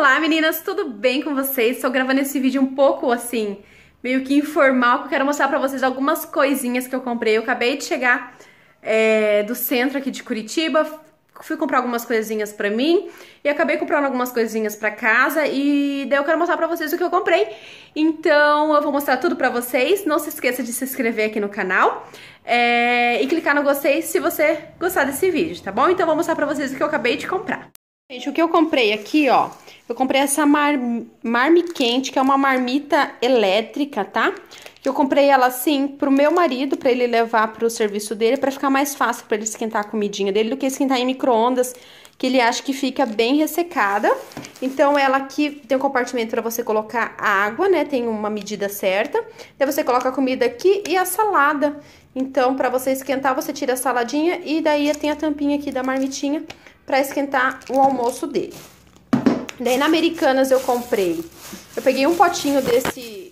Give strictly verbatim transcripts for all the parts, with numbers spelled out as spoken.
Olá meninas, tudo bem com vocês? Estou gravando esse vídeo um pouco assim, meio que informal, que eu quero mostrar pra vocês algumas coisinhas que eu comprei. Eu acabei de chegar é, do centro aqui de Curitiba, fui comprar algumas coisinhas pra mim e acabei comprando algumas coisinhas pra casa e daí eu quero mostrar pra vocês o que eu comprei. Então eu vou mostrar tudo pra vocês. Não se esqueça de se inscrever aqui no canal é, e clicar no gostei se você gostar desse vídeo, tá bom? Então eu vou mostrar pra vocês o que eu acabei de comprar. Gente, o que eu comprei aqui, ó, eu comprei essa mar, Marmi Quente, que é uma marmita elétrica, tá? Eu comprei ela assim pro meu marido, pra ele levar pro serviço dele, pra ficar mais fácil pra ele esquentar a comidinha dele do que esquentar em micro-ondas, que ele acha que fica bem ressecada. Então ela aqui tem um compartimento pra você colocar água, né? Tem uma medida certa. Daí você coloca a comida aqui e a salada. Então, pra você esquentar, você tira a saladinha e daí tem a tampinha aqui da marmitinha pra esquentar o almoço dele. Daí na Americanas eu comprei, eu peguei um potinho desse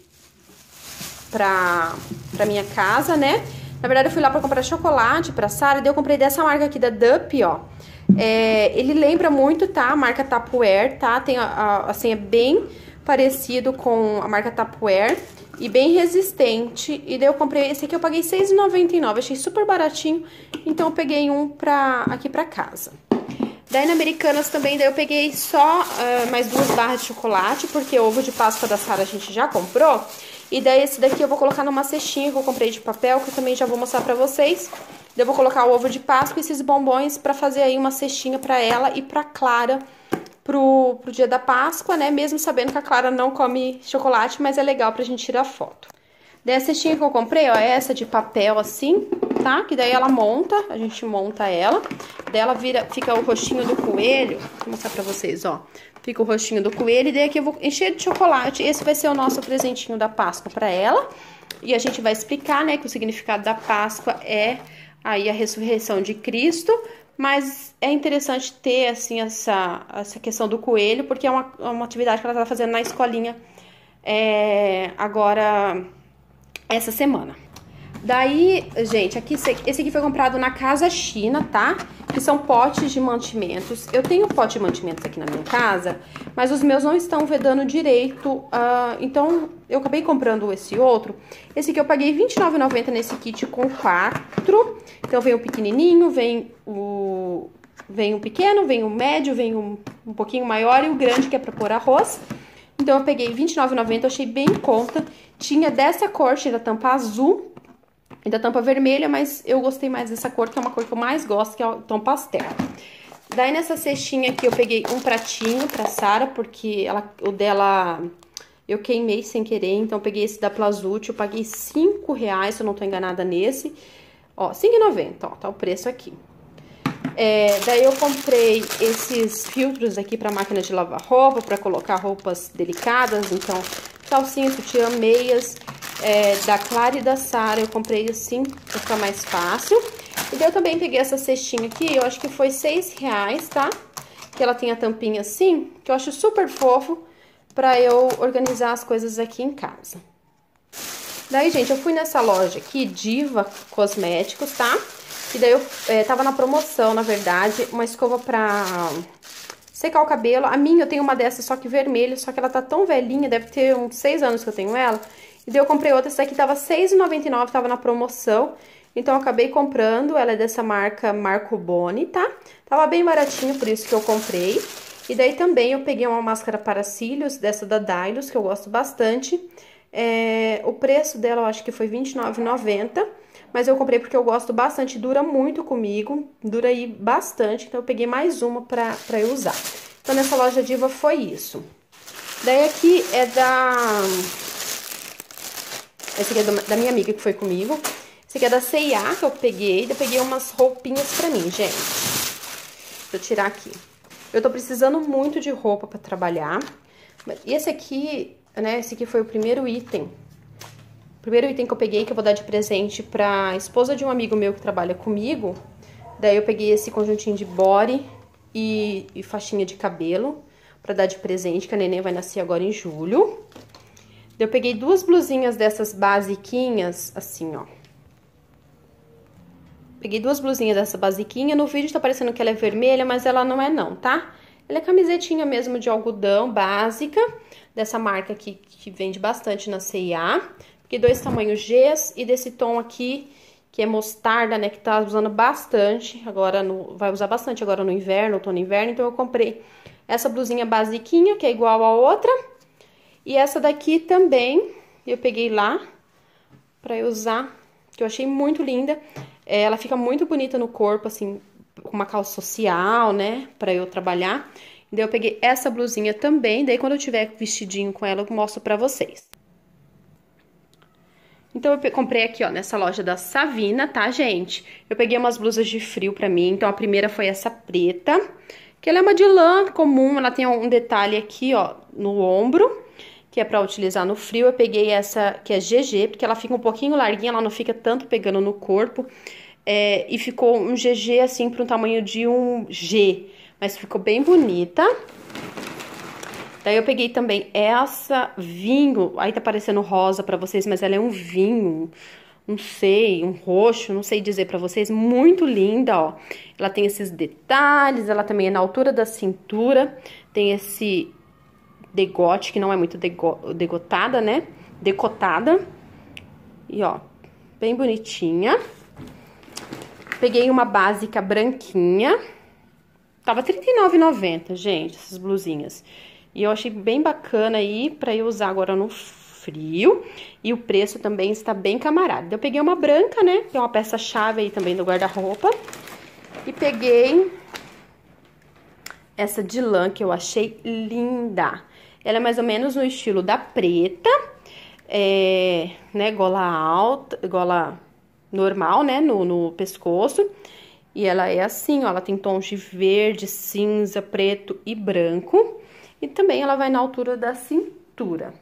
pra, pra minha casa, né? Na verdade eu fui lá pra comprar chocolate pra Sara, daí eu comprei dessa marca aqui da Dup, ó. É, ele lembra muito, tá? A marca Tupperware, tá? Tem, a, a, assim, é bem parecido com a marca Tupperware e bem resistente. E daí eu comprei, esse aqui eu paguei seis reais e noventa e nove centavos, achei super baratinho. Então eu peguei um pra, aqui pra casa. Daí na Americanas também, daí eu peguei só uh, mais duas barras de chocolate, porque o ovo de Páscoa da Sara a gente já comprou. E daí esse daqui eu vou colocar numa cestinha que eu comprei de papel, que eu também já vou mostrar pra vocês. Daí eu vou colocar o ovo de Páscoa e esses bombons pra fazer aí uma cestinha pra ela e pra Clara pro, pro dia da Páscoa, né? Mesmo sabendo que a Clara não come chocolate, mas é legal pra gente tirar foto. Daí a cestinha que eu comprei, ó, é essa de papel assim, tá? Que daí ela monta, a gente monta ela. Daí ela vira, fica o rostinho do coelho. Vou mostrar pra vocês, ó. Fica o rostinho do coelho e daí aqui eu vou encher de chocolate. Esse vai ser o nosso presentinho da Páscoa pra ela. E a gente vai explicar, né, que o significado da Páscoa é aí a ressurreição de Cristo. Mas é interessante ter, assim, essa, essa questão do coelho, porque é uma, uma atividade que ela tá fazendo na escolinha é, agora... essa semana. Daí, gente, aqui, esse aqui foi comprado na Casa China, tá? Que são potes de mantimentos. Eu tenho pote de mantimentos aqui na minha casa, mas os meus não estão vedando direito. Uh, então, eu acabei comprando esse outro. Esse aqui eu paguei vinte e nove reais e noventa centavos nesse kit com quatro. Então, vem o pequenininho, vem o... vem o pequeno, vem o médio, vem um, um pouquinho maior e o grande, que é pra pôr arroz. Então, eu peguei vinte e nove reais e noventa centavos, achei bem em conta. Tinha dessa cor, tinha da tampa azul e da tampa vermelha, mas eu gostei mais dessa cor, que é uma cor que eu mais gosto, que é o tom pastel. Daí, nessa cestinha aqui, eu peguei um pratinho pra Sara, porque ela, o dela eu queimei sem querer, então eu peguei esse da Plazute, eu paguei cinco reais, se eu não tô enganada nesse. Ó, cinco reais e noventa centavos, ó, tá o preço aqui. É, daí eu comprei esses filtros aqui pra máquina de lavar roupa, pra colocar roupas delicadas, então calcinha, sutiã, meias, é, da Clara e da Sara, eu comprei assim, pra ficar mais fácil. E daí eu também peguei essa cestinha aqui, eu acho que foi seis reais, tá? Que ela tem a tampinha assim, que eu acho super fofo pra eu organizar as coisas aqui em casa. Daí, gente, eu fui nessa loja aqui, Diva Cosméticos, tá? E daí eu é, tava na promoção, na verdade, uma escova pra secar o cabelo. A minha, eu tenho uma dessas, só que vermelha, só que ela tá tão velhinha, deve ter uns seis anos que eu tenho ela. E daí eu comprei outra, essa daqui tava seis reais e noventa e nove centavos, tava na promoção. Então eu acabei comprando, ela é dessa marca Marco Boni, tá? Tava bem baratinho, por isso que eu comprei. E daí também eu peguei uma máscara para cílios, dessa da Dylos, que eu gosto bastante. É, o preço dela eu acho que foi vinte e nove reais e noventa centavos. Mas eu comprei porque eu gosto bastante, dura muito comigo, dura aí bastante, então eu peguei mais uma pra, pra eu usar. Então nessa loja Diva foi isso. Daí aqui é da... Esse aqui é do, da minha amiga que foi comigo. Esse aqui é da C e A que eu peguei, eu peguei umas roupinhas pra mim, gente. Deixa eu tirar aqui. Eu tô precisando muito de roupa pra trabalhar. E esse aqui, né, esse aqui foi o primeiro item. Primeiro item que eu peguei, que eu vou dar de presente pra esposa de um amigo meu que trabalha comigo. Daí eu peguei esse conjuntinho de body e, e faixinha de cabelo pra dar de presente, que a neném vai nascer agora em julho. Daí eu peguei duas blusinhas dessas basiquinhas, assim, ó. Peguei duas blusinhas dessa basiquinha. No vídeo tá parecendo que ela é vermelha, mas ela não é não, tá? Ela é camisetinha mesmo de algodão, básica, dessa marca aqui que vende bastante na C e A. Peguei dois tamanhos Gs e desse tom aqui, que é mostarda, né, que tá usando bastante, agora no, vai usar bastante agora no inverno, outono e inverno, então eu comprei essa blusinha basiquinha, que é igual a outra, e essa daqui também, eu peguei lá pra eu usar, que eu achei muito linda, é, ela fica muito bonita no corpo, assim, com uma calça social, né, pra eu trabalhar. Daí eu peguei essa blusinha também, daí quando eu tiver vestidinho com ela, eu mostro pra vocês. Então, eu comprei aqui, ó, nessa loja da Savina, tá, gente? Eu peguei umas blusas de frio pra mim, então a primeira foi essa preta, que ela é uma de lã comum, ela tem um detalhe aqui, ó, no ombro, que é pra utilizar no frio. Eu peguei essa, que é G G, porque ela fica um pouquinho larguinha, ela não fica tanto pegando no corpo. É, e ficou um G G, assim, para um tamanho de um G, mas ficou bem bonita. Daí eu peguei também essa vinho, aí tá parecendo rosa pra vocês, mas ela é um vinho, não sei, um roxo, não sei dizer pra vocês, muito linda, ó. Ela tem esses detalhes, ela também é na altura da cintura, tem esse degote, que não é muito dego, degotada, né? Decotada. E, ó, bem bonitinha. Peguei uma básica branquinha. Tava trinta e nove reais e noventa centavos, gente, essas blusinhas. E eu achei bem bacana aí pra eu usar agora no frio. E o preço também está bem camarada. Eu peguei uma branca, né? Que é uma peça-chave aí também do guarda-roupa. E peguei essa de lã, que eu achei linda. Ela é mais ou menos no estilo da preta. É, né, gola alta, gola normal, né, no, no pescoço. E ela é assim, ó, ela tem tons de verde, cinza, preto e branco. E também ela vai na altura da cintura.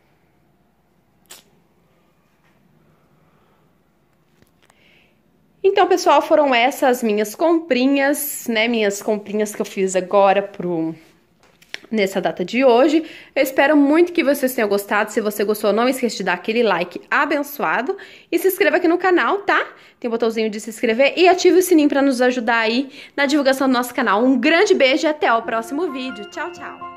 Então, pessoal, foram essas minhas comprinhas, né, minhas comprinhas que eu fiz agora pro... nessa data de hoje. Eu espero muito que vocês tenham gostado. Se você gostou, não esqueça de dar aquele like abençoado e se inscreva aqui no canal, tá? Tem um botãozinho de se inscrever e ative o sininho para nos ajudar aí na divulgação do nosso canal. Um grande beijo e até o próximo vídeo. Tchau, tchau!